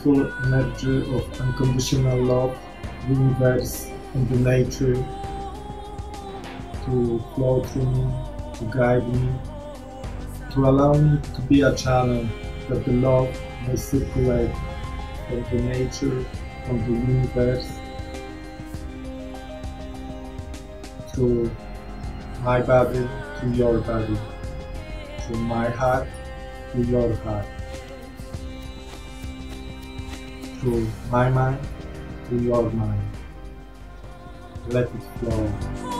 beautiful energy of unconditional love, universe and the nature to flow through me, to guide me, to allow me to be a channel that the love may circulate from the nature, from the universe, through my body to your body, through my heart to your heart, through my mind to your mind. Let it flow.